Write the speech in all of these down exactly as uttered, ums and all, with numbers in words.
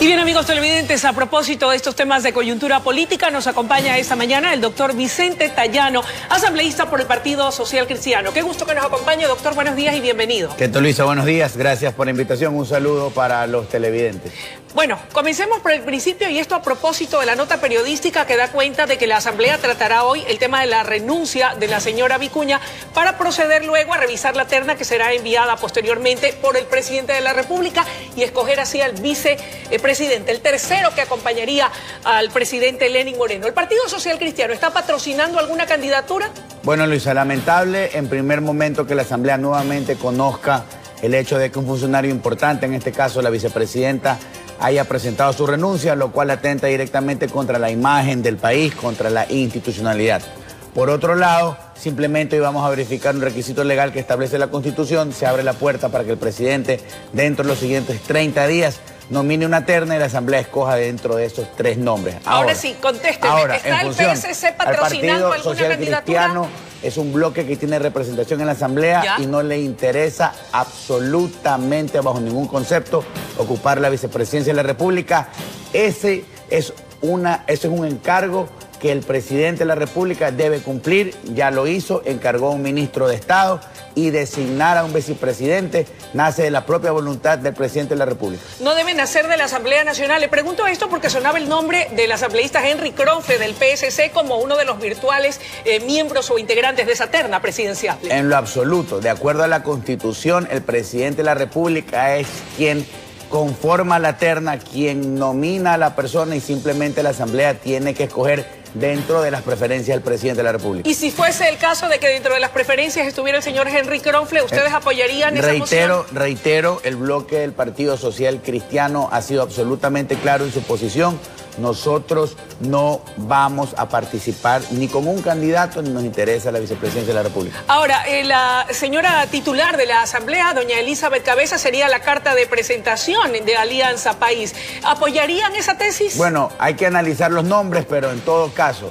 Y bien, amigos televidentes, a propósito de estos temas de coyuntura política, nos acompaña esta mañana el doctor Vicente Tallano, asambleísta por el Partido Social Cristiano. Qué gusto que nos acompañe, doctor. Buenos días y bienvenido. ¿Qué tal, Luisa? Buenos días. Gracias por la invitación. Un saludo para los televidentes. Bueno, comencemos por el principio, y esto a propósito de la nota periodística que da cuenta de que la Asamblea tratará hoy el tema de la renuncia de la señora Vicuña para proceder luego a revisar la terna que será enviada posteriormente por el presidente de la República y escoger así al vicepresidente, el tercero que acompañaría al presidente Lenín Moreno. ¿El Partido Social Cristiano está patrocinando alguna candidatura? Bueno, Luisa, lamentable en primer momento que la Asamblea nuevamente conozca el hecho de que un funcionario importante, en este caso la vicepresidenta, haya presentado su renuncia, lo cual atenta directamente contra la imagen del país, contra la institucionalidad. Por otro lado, simplemente hoy vamos a verificar un requisito legal que establece la Constitución. Se abre la puerta para que el presidente, dentro de los siguientes treinta días, nomine una terna y la Asamblea escoja dentro de esos tres nombres. Ahora, ahora sí, contésteme. Ahora, ¿Está el P S C patrocinando alguna Social candidatura? Cristiano es un bloque que tiene representación en la Asamblea ¿Ya? y no le interesa absolutamente, bajo ningún concepto, ocupar la vicepresidencia de la República. Ese es, una, ese es un encargo que el presidente de la República debe cumplir. Ya lo hizo, encargó a un ministro de Estado, y designar a un vicepresidente nace de la propia voluntad del presidente de la República. No debe nacer de la Asamblea Nacional. Le pregunto esto porque sonaba el nombre del asambleísta Henry Kronfle del P S C como uno de los virtuales eh, miembros o integrantes de esa terna presidencial. En lo absoluto, de acuerdo a la Constitución, el presidente de la República es quien conforma la terna, quien nomina a la persona, y simplemente la Asamblea tiene que escoger dentro de las preferencias del presidente de la República. Y si fuese el caso de que dentro de las preferencias estuviera el señor Henry Kronfle, ¿ustedes eh, apoyarían esa reitero, moción? Reitero, el bloque del Partido Social Cristiano ha sido absolutamente claro en su posición. Nosotros no vamos a participar ni con un candidato, ni nos interesa la vicepresidencia de la República. Ahora, eh, la señora titular de la Asamblea, doña Elizabeth Cabeza, sería la carta de presentación de Alianza País. ¿Apoyarían esa tesis? Bueno, hay que analizar los nombres, pero en todo caso,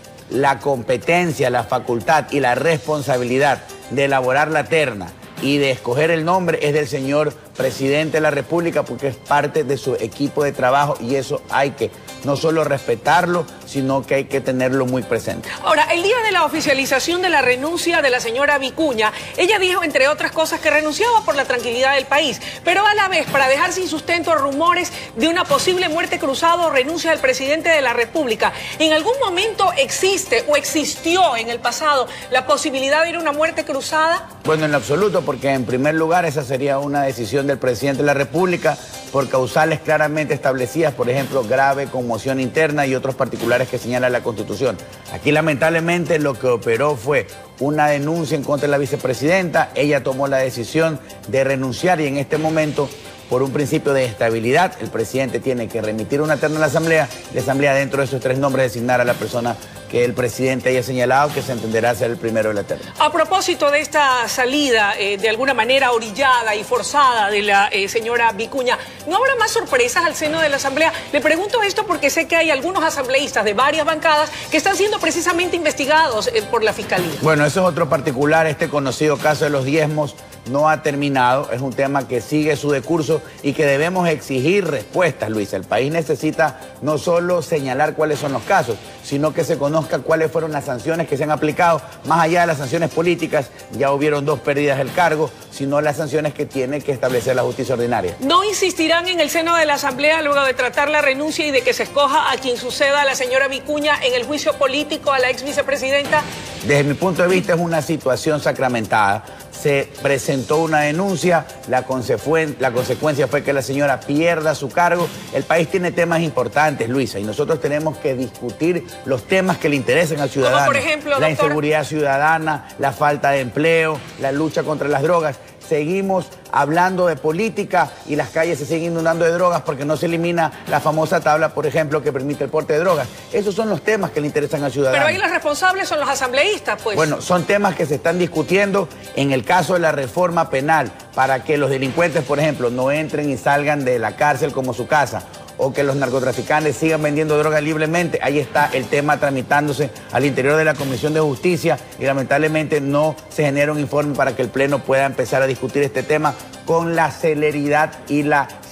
la competencia, la facultad y la responsabilidad de elaborar la terna y de escoger el nombre es del señor presidente de la República, porque es parte de su equipo de trabajo, y eso hay que no solo respetarlo, sino que hay que tenerlo muy presente. Ahora, el día de la oficialización de la renuncia de la señora Vicuña, ella dijo, entre otras cosas, que renunciaba por la tranquilidad del país, pero a la vez, para dejar sin sustento rumores de una posible muerte cruzada o renuncia del presidente de la República. ¿En algún momento existe o existió en el pasado la posibilidad de ir a una muerte cruzada? Bueno, en absoluto, porque en primer lugar esa sería una decisión del presidente de la República por causales claramente establecidas, por ejemplo, grave conmoción interna y otros particulares que señala la Constitución. Aquí lamentablemente lo que operó fue una denuncia en contra de la vicepresidenta. Ella tomó la decisión de renunciar, y en este momento, por un principio de estabilidad, el presidente tiene que remitir una terna a la Asamblea. La Asamblea, dentro de esos tres nombres, designar a la persona que el presidente haya señalado, que se entenderá ser el primero de la terna. A propósito de esta salida, eh, de alguna manera orillada y forzada de la eh, señora Vicuña, ¿no habrá más sorpresas al seno de la Asamblea? Le pregunto esto porque sé que hay algunos asambleístas de varias bancadas que están siendo precisamente investigados eh, por la Fiscalía. Bueno, eso es otro particular. Este conocido caso de los diezmos no ha terminado. Es un tema que sigue su decurso y que debemos exigir respuestas, Luisa. El país necesita no solo señalar cuáles son los casos, sino que se conozca cuáles fueron las sanciones que se han aplicado. Más allá de las sanciones políticas, ya hubieron dos pérdidas del cargo, sino las sanciones que tiene que establecer la justicia ordinaria. ¿No insistirán en el seno de la Asamblea luego de tratar la renuncia y de que se escoja a quien suceda a la señora Vicuña en el juicio político a la ex vicepresidenta? Desde mi punto de vista es una situación sacramentada. Se presentó una denuncia, la, la consecuencia fue que la señora pierda su cargo. El país tiene temas importantes, Luisa, y nosotros tenemos que discutir los temas que le interesen al ciudadano. Como por ejemplo, la doctor... inseguridad ciudadana, la falta de empleo, la lucha contra las drogas. Seguimos hablando de política y las calles se siguen inundando de drogas porque no se elimina la famosa tabla, por ejemplo, que permite el porte de drogas. Esos son los temas que le interesan al ciudadano. Pero ahí los responsables son los asambleístas, pues. Bueno, son temas que se están discutiendo en el caso de la reforma penal, para que los delincuentes, por ejemplo, no entren y salgan de la cárcel como su casa, o que los narcotraficantes sigan vendiendo drogas libremente. Ahí está el tema tramitándose al interior de la Comisión de Justicia, y lamentablemente no se genera un informe para que el Pleno pueda empezar a discutir este tema con la celeridad y la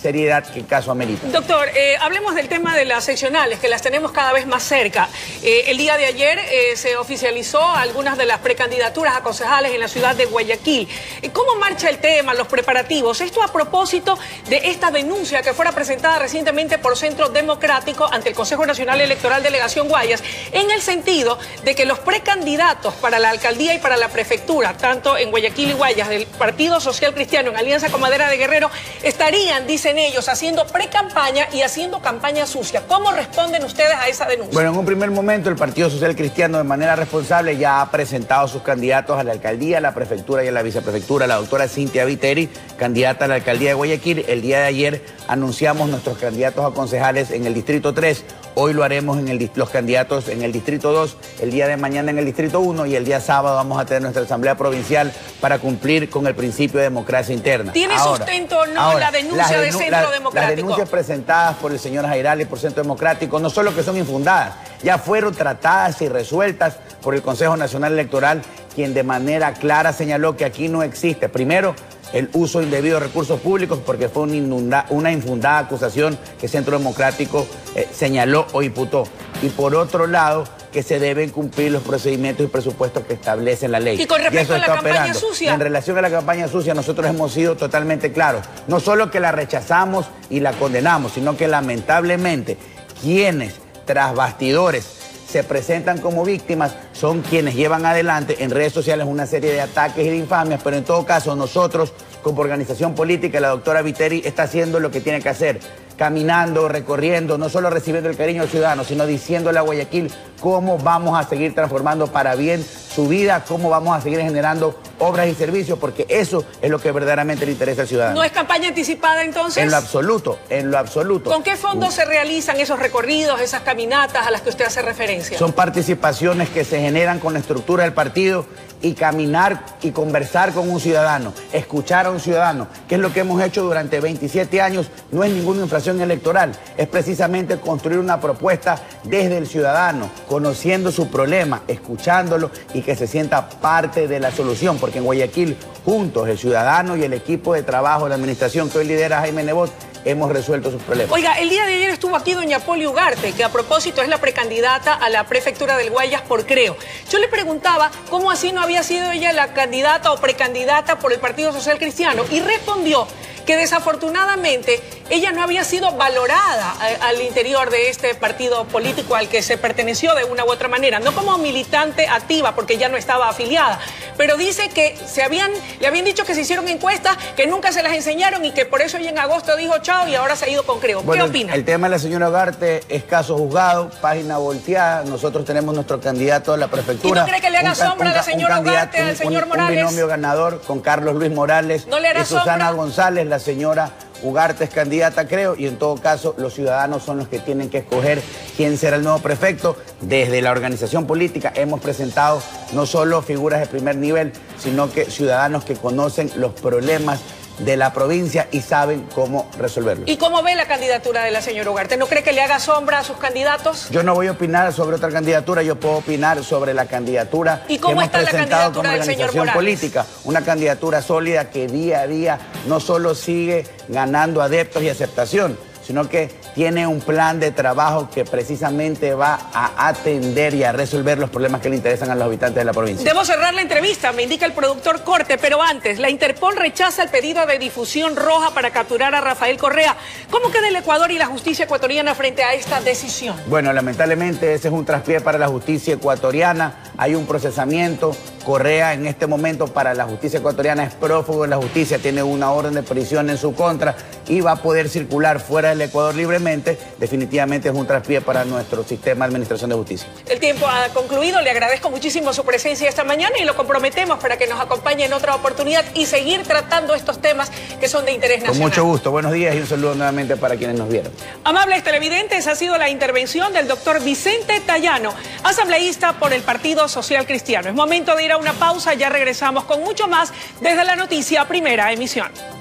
seriedad que el caso amerita. Doctor, eh, hablemos del tema de las seccionales, que las tenemos cada vez más cerca. Eh, el día de ayer eh, se oficializó algunas de las precandidaturas a concejales en la ciudad de Guayaquil. ¿Cómo marcha el tema, los preparativos? Esto a propósito de esta denuncia que fuera presentada recientemente por Centro Democrático ante el Consejo Nacional Electoral Delegación Guayas, en el sentido de que los precandidatos para la alcaldía y para la prefectura, tanto en Guayaquil y Guayas, del Partido Social Cristiano en alianza con Madera de Guerrero, estarían, dicen ellos, haciendo pre-campaña y haciendo campaña sucia. ¿Cómo responden ustedes a esa denuncia? Bueno, en un primer momento el Partido Social Cristiano de manera responsable ya ha presentado sus candidatos a la alcaldía, a la prefectura y a la viceprefectura. La doctora Cintia Viteri, candidata a la alcaldía de Guayaquil. El día de ayer anunciamos nuestros candidatos a concejales en el Distrito tres. Hoy lo haremos en el, los candidatos en el Distrito dos, el día de mañana en el Distrito uno y el día sábado vamos a tener nuestra Asamblea Provincial para cumplir con el principio de democracia interna. ¿Tiene ahora, sustento o no ahora, la denuncia de Centro la, Democrático? Las denuncias presentadas por el señor Jairal y por Centro Democrático no solo que son infundadas, ya fueron tratadas y resueltas por el Consejo Nacional Electoral, quien de manera clara señaló que aquí no existe, primero, el uso indebido de recursos públicos, porque fue una, inunda, una infundada acusación que Centro Democrático eh, señaló o imputó. Y por otro lado, que se deben cumplir los procedimientos y presupuestos que establece la ley. Y con respecto a la campaña operando. sucia. En relación a la campaña sucia, nosotros hemos sido totalmente claros. No solo que la rechazamos y la condenamos, sino que lamentablemente quienes tras bastidores se presentan como víctimas son quienes llevan adelante en redes sociales una serie de ataques y de infamias, pero en todo caso nosotros como organización política, la doctora Viteri está haciendo lo que tiene que hacer, caminando, recorriendo, no solo recibiendo el cariño del ciudadano, sino diciéndole a Guayaquil cómo vamos a seguir transformando para bien su vida, cómo vamos a seguir generando obras y servicios, porque eso es lo que verdaderamente le interesa al ciudadano. ¿No es campaña anticipada entonces? En lo absoluto, en lo absoluto. ¿Con qué fondos se realizan esos recorridos, esas caminatas a las que usted hace referencia? Son participaciones que se generan con la estructura del partido y caminar y conversar con un ciudadano, escuchar a un ciudadano, que es lo que hemos hecho durante veintisiete años, no es ninguna inflación electoral, es precisamente construir una propuesta desde el ciudadano, conociendo su problema, escuchándolo y que se sienta parte de la solución, porque en Guayaquil, juntos, el ciudadano y el equipo de trabajo de la administración que hoy lidera Jaime Nebot, hemos resuelto sus problemas. Oiga, el día de ayer estuvo aquí doña Poli Ugarte, que a propósito es la precandidata a la prefectura del Guayas por Creo. Yo le preguntaba cómo así no había sido ella la candidata o precandidata por el Partido Social Cristiano y respondió que desafortunadamente ella no había sido valorada a, al interior de este partido político al que se perteneció de una u otra manera, no como militante activa porque ya no estaba afiliada, pero dice que se habían, le habían dicho que se hicieron encuestas, que nunca se las enseñaron y que por eso ella en agosto dijo chao y ahora se ha ido con Creo. Bueno, ¿qué opina? El, el tema de la señora Ugarte es caso juzgado, página volteada, nosotros tenemos nuestro candidato a la prefectura. ¿Y no cree que le haga un, sombra un, a la señora Ugarte, al señor un, Morales? Un binomio ganador con Carlos Luis Morales ¿No le hará y Susana sombra? González, la señora Ugarte es candidata, creo, y en todo caso los ciudadanos son los que tienen que escoger quién será el nuevo prefecto. Desde la organización política hemos presentado no solo figuras de primer nivel, sino que ciudadanos que conocen los problemas de la provincia y saben cómo resolverlos. ¿Y cómo ve la candidatura de la señora Ugarte? ¿No cree que le haga sombra a sus candidatos? Yo no voy a opinar sobre otra candidatura, yo puedo opinar sobre la candidatura ¿Y cómo que hemos está la presentado candidatura como del señor organización Morales? política. Una candidatura sólida que día a día no solo sigue ganando adeptos y aceptación, sino que tiene un plan de trabajo que precisamente va a atender y a resolver los problemas que le interesan a los habitantes de la provincia. Debo cerrar la entrevista, me indica el productor Corte, pero antes, la Interpol rechaza el pedido de difusión roja para capturar a Rafael Correa. ¿Cómo queda el Ecuador y la justicia ecuatoriana frente a esta decisión? Bueno, lamentablemente ese es un traspié para la justicia ecuatoriana, hay un procesamiento. Correa en este momento para la justicia ecuatoriana es prófugo de la justicia, tiene una orden de prisión en su contra y va a poder circular fuera del Ecuador libremente. Definitivamente es un traspié para nuestro sistema de administración de justicia. El tiempo ha concluido, le agradezco muchísimo su presencia esta mañana y lo comprometemos para que nos acompañe en otra oportunidad y seguir tratando estos temas que son de interés nacional. Con mucho gusto, buenos días y un saludo nuevamente para quienes nos vieron. Amables televidentes, ha sido la intervención del doctor Vicente Tallano, asambleísta por el Partido Social Cristiano. Es momento de ir a una pausa, ya regresamos con mucho más desde la noticia Primera Emisión.